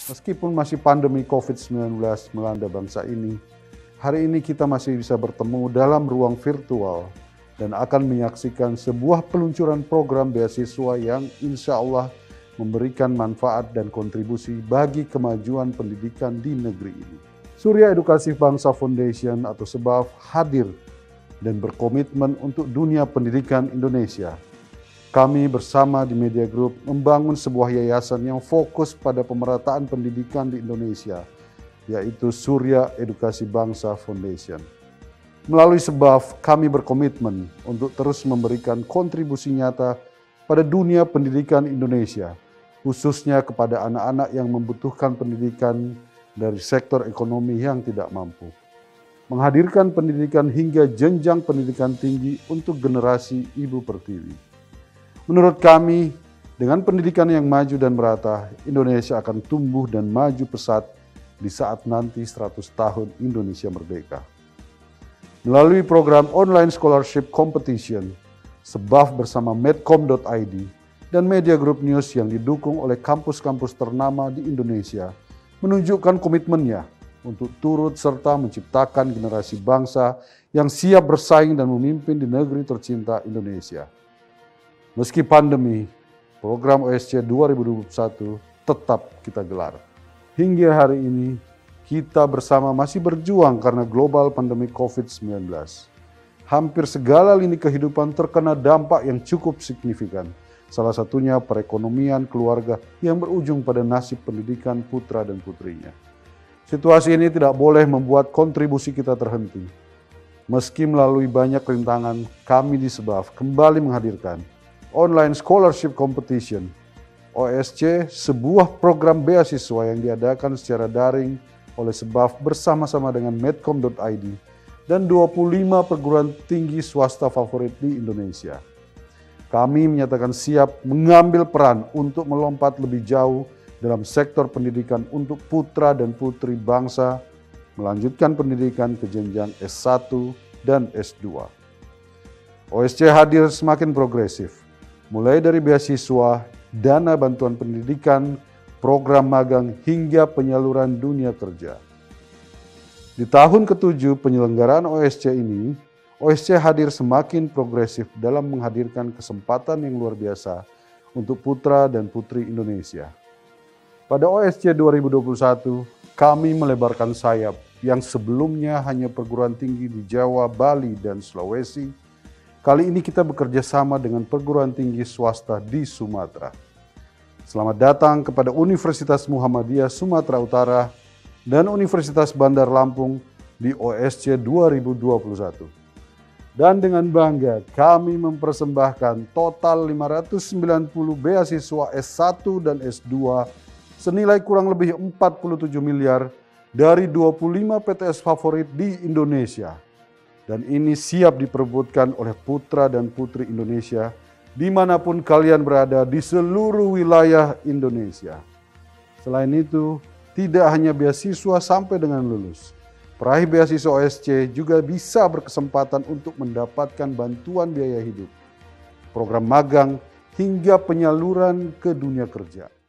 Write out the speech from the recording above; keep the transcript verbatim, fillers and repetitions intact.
Meskipun masih pandemi covid sembilan belas melanda bangsa ini, hari ini kita masih bisa bertemu dalam ruang virtual dan akan menyaksikan sebuah peluncuran program beasiswa yang insya Allah memberikan manfaat dan kontribusi bagi kemajuan pendidikan di negeri ini. Surya Edukasi Bangsa Foundation atau S E B A F hadir dan berkomitmen untuk dunia pendidikan Indonesia. Kami bersama di Media Group membangun sebuah yayasan yang fokus pada pemerataan pendidikan di Indonesia, yaitu Surya Edukasi Bangsa Foundation. Melalui S E B A F, kami berkomitmen untuk terus memberikan kontribusi nyata pada dunia pendidikan Indonesia, khususnya kepada anak-anak yang membutuhkan pendidikan dari sektor ekonomi yang tidak mampu. Menghadirkan pendidikan hingga jenjang pendidikan tinggi untuk generasi Ibu Pertiwi. Menurut kami, dengan pendidikan yang maju dan merata, Indonesia akan tumbuh dan maju pesat di saat nanti seratus tahun Indonesia merdeka. Melalui program Online Scholarship Competition, S E B A F bersama medcom dot i d dan Media Group News yang didukung oleh kampus-kampus ternama di Indonesia, menunjukkan komitmennya untuk turut serta menciptakan generasi bangsa yang siap bersaing dan memimpin di negeri tercinta Indonesia. Meski pandemi, program O S C dua ribu dua puluh satu tetap kita gelar. Hingga hari ini, kita bersama masih berjuang karena global pandemi covid sembilan belas. Hampir segala lini kehidupan terkena dampak yang cukup signifikan. Salah satunya perekonomian keluarga yang berujung pada nasib pendidikan putra dan putrinya. Situasi ini tidak boleh membuat kontribusi kita terhenti. Meski melalui banyak rintangan, kami di S E B A F kembali menghadirkan Online Scholarship Competition, O S C, sebuah program beasiswa yang diadakan secara daring oleh S E B A F bersama-sama dengan medcom dot i d dan dua puluh lima perguruan tinggi swasta favorit di Indonesia. Kami menyatakan siap mengambil peran untuk melompat lebih jauh dalam sektor pendidikan untuk putra dan putri bangsa, melanjutkan pendidikan ke jenjang S satu dan S dua. O S C hadir semakin progresif, mulai dari beasiswa, dana bantuan pendidikan, program magang, hingga penyaluran dunia kerja. Di tahun ketujuh penyelenggaraan O S C ini, O S C hadir semakin progresif dalam menghadirkan kesempatan yang luar biasa untuk putra dan putri Indonesia. Pada O S C dua ribu dua puluh satu, kami melebarkan sayap yang sebelumnya hanya perguruan tinggi di Jawa, Bali, dan Sulawesi. Kali ini kita bekerja sama dengan perguruan tinggi swasta di Sumatera. Selamat datang kepada Universitas Muhammadiyah Sumatera Utara dan Universitas Bandar Lampung di O S C dua ribu dua puluh satu. Dan dengan bangga kami mempersembahkan total lima ratus sembilan puluh beasiswa S satu dan S dua senilai kurang lebih empat puluh tujuh miliar dari dua puluh lima P T S favorit di Indonesia. Dan ini siap diperebutkan oleh putra dan putri Indonesia dimanapun kalian berada di seluruh wilayah Indonesia. Selain itu, tidak hanya beasiswa sampai dengan lulus. Peraih beasiswa O S C juga bisa berkesempatan untuk mendapatkan bantuan biaya hidup, program magang, hingga penyaluran ke dunia kerja.